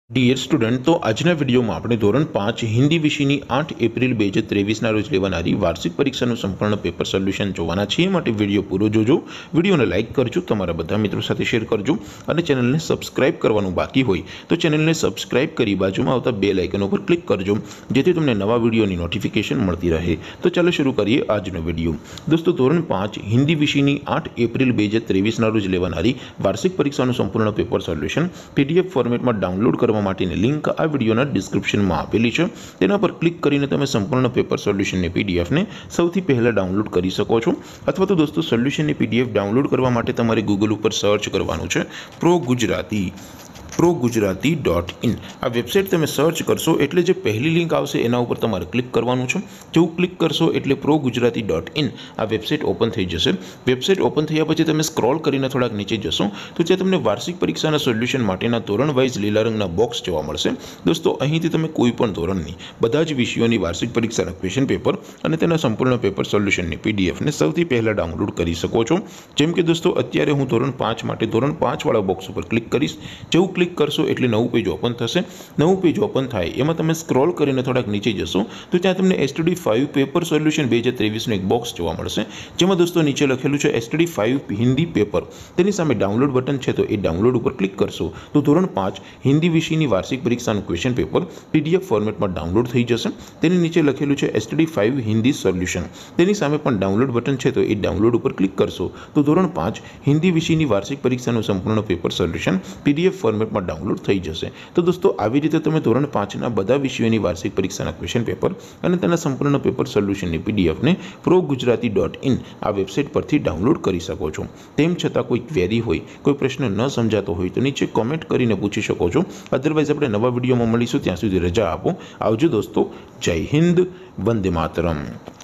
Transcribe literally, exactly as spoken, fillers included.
Dear student, तो आजना video में આપણે ધોરણ પાંચ હિન્દી વિષયની આઠ એપ્રિલ બે હજાર ત્રેવીસના રોજ લેવાનારી વાર્ષિક પરીક્ષાનું સંપૂર્ણ પેપર સોલ્યુશન જોવાના છીએ। માટે વિડિયો પૂરો જોજો, વિડિયોને લાઇક કરજો, તમારા બધા મિત્રો સાથે શેર કરજો અને ચેનલને સબસ્ક્રાઇબ કરવાનું બાકી હોય તો ચેનલને સબસ્ક્રાઇબ કરી બાજુમાં આવતા બેલ આઇકન ઉપર ક્લિક કરજો જેથી તમને નવા વિડિયોની નોટિફિકેશન મળતી રહે। તો ચાલો શરૂ કરીએ આજનો વિડિયો। દોસ્તો, ધોરણ પાંચ હિન્દી વિષયની આઠ એપ્રિલ બે હજાર ત્રેવીસના રોજ લેવાનારી વાર્ષિક પરીક્ષાનું સંપૂર્ણ પેપર સોલ્યુશન પીડીએફ ફોર્મેટમાં ડાઉનલોડ કરવા માટેની લિંક આ વિડિયોના ડિસ્ક્રિપ્શનમાં આપેલી છે। તેના પર ક્લિક કરીને તમે સંપૂર્ણ પેપર સોલ્યુશનની પીડીએફને સૌથી પહેલા ડાઉનલોડ કરી શકો છો। અથવા તો દોસ્તો, સોલ્યુશનની પીડીએફ ડાઉનલોડ કરવા માટે તમારે ગૂગલ ઉપર સર્ચ કરવાનું છે pro Gujarati pro Gujarati dot in. આ વેબસાઇટ તમે સર્ચ કરશો એટલે જે પહેલી લિંક આવશે એના ઉપર તમારે ક્લિક કરવાનું છે। જેવું ક્લિક કરશો એટલે પ્રો ગુજરાતી ડોટ ઇન આ વેબસાઇટ ઓપન થઈ જશે। વેબસાઇટ ઓપન થયા પછી તમે સ્ક્રોલ કરીને થોડાક નીચે જશો તો ત્યાં તમને વાર્ષિક પરીક્ષાના સોલ્યુશન માટેના ધોરણ વાઇઝ લીલા રંગના બોક્સ જોવા મળશે। દોસ્તો, અહીંથી તમે કોઈ પણ ધોરણની બધા જ વિષયોની વાર્ષિક પરીક્ષાના ક્વેશ્ચન પેપર અને તેના સંપૂર્ણ પેપર સોલ્યુશનની પીડીએફને સૌથી પહેલાં ડાઉનલોડ કરી શકો છો। જેમ કે દોસ્તો, અત્યારે હું ધોરણ પાંચ માટે ધોરણ પાંચવાળા બોક્સ ઉપર ક્લિક કરીશ। જેવું ક્લિક કરશો એટલે નવું પેજ ઓપન થશે। નવું પેજ ઓપન થાય એમાં તમે સ્ક્રોલ કરીને થોડાક નીચે જશો તો ત્યાં તમને એસટીડી ફાઇવ પેપર સોલ્યુશન બે હજાર ત્રેવીસનું એક બોક્સ જોવા મળશે, જેમાં દોસ્તો નીચે લખેલું છે એસટીડી ફાઇવ હિન્દી પેપર। તેની સામે ડાઉનલોડ બટન છે તો એ ડાઉનલોડ ઉપર ક્લિક કરશો તો ધોરણ પાંચ હિન્દી વિષયની વાર્ષિક પરીક્ષાનું ક્વેશ્ચન પેપર પીડીએફ ફોર્મેટમાં ડાઉનલોડ થઈ જશે। તેની નીચે લખેલું છે એસટીડી ફાઇવ હિન્દી સોલ્યુશન। તેની સામે પણ ડાઉનલોડ બટન છે તો એ ડાઉનલોડ ઉપર ક્લિક કરશો તો ધોરણ પાંચ હિન્દી વિષયની વાર્ષિક પરીક્ષાનું સંપૂર્ણ પેપર સોલ્યુશન પીડીએફ ફોર્મેટમાં ડાઉનલોડ થઈ જશે। તો દોસ્તો, આવી રીતે તમે ધોરણ પાંચના બધા વિષયોની વાર્ષિક પરીક્ષાના ક્વેશ્ચન પેપર અને તેના સંપૂર્ણ પેપર સોલ્યુશનની પીડીએફને પ્રો ગુજરાતી ડોટ ઇન આ વેબસાઇટ પરથી ડાઉનલોડ કરી શકો છો। તેમ છતાં કોઈ ક્વેરી હોય, કોઈ પ્રશ્ન ન સમજાતો હોય તો નીચે કોમેન્ટ કરીને પૂછી શકો છો। અધરવાઇઝ આપણે નવા વિડીયોમાં મળીશું, ત્યાં સુધી રજા આપો। આવજો દોસ્તો, જય હિન્દ, વંદે માતરમ।